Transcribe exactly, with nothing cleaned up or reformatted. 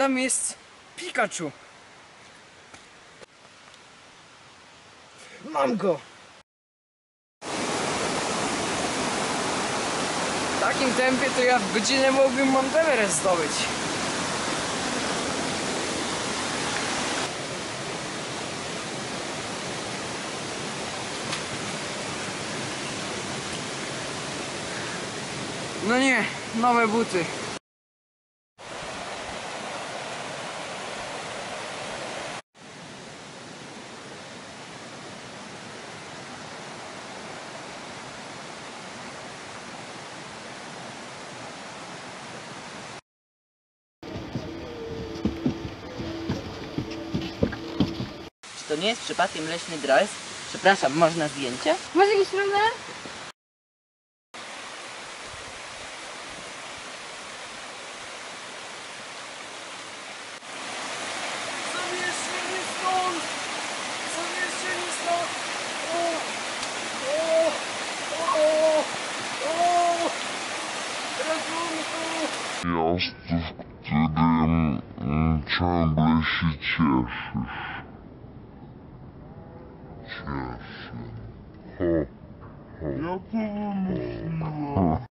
Tam jest Pikachu. Mam go. W takim tempie to ja w godzinę mógłbym Mount Everest zdobyć. No nie, nowe buty. Czy to nie jest przypadkiem leśny dres? Przepraszam, można zdjęcie? Masz jakiś problem? Zabierzcie mnie stąd! Zabierzcie mnie stąd! O! O! O! O! Ratunku! Miasto, w którym mm, ciągle się cieszysz. Cieszę. Ho, ho. Ja to wymyśliłem.